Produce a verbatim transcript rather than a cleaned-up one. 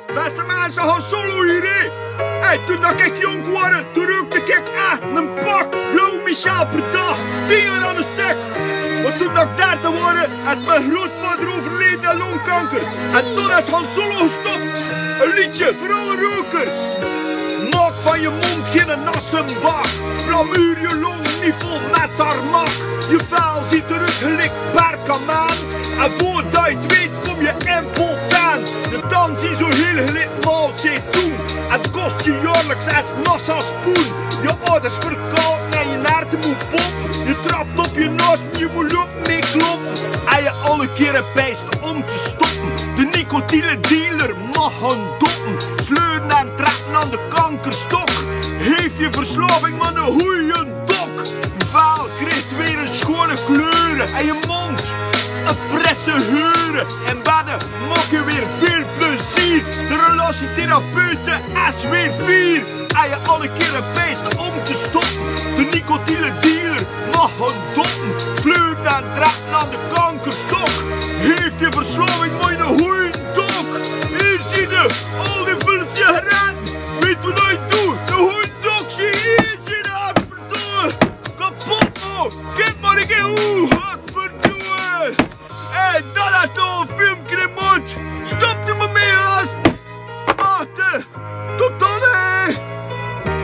Beste mensen, Han Solo hier, hè. Hey, toen dat ik jong was, toen rookte ik echt een pak blauw Michel per dag. Tien jaar aan een stuk. Maar toen dat ik dertig was, is mijn grootvader overleden aan longkanker. En toen is Han Solo gestopt. Een liedje voor alle rokers. Maak van je mond geen nassenbak. Flamuur je long niet vol met tarmak. Je vel ziet eruit gelijk perkament. En voordat je het weet kom je impotent. Je dans is zo heel gelijk mal zit toen. Het kost je jaarlijks zes massa spoen. Je ouders verkouden en je naarten moet poppen. Je trapt op je naast, je moet lopen mee kloppen. En je alle keren pijst om te stoppen. De nicotine dealer mag gaan doppen. Sleuren en trekken aan de kankerstok. Heeft je verslaving maar een goeie dok. Je vel krijgt weer een schone kleuren. En je mond een frisse geuren. En bedden maak je weer veel plezier. De relatietherapeuten is weer vier. En je alle keren pijst om te stoppen. De nicotine dealer mag gaan doppen. Sleuren en trekken